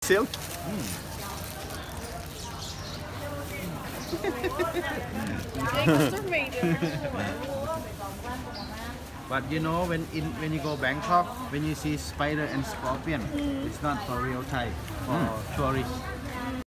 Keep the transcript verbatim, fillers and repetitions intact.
silk. But you know, when in when you go Bangkok, when you see spider and scorpion, it's not for real Thai, for tourists.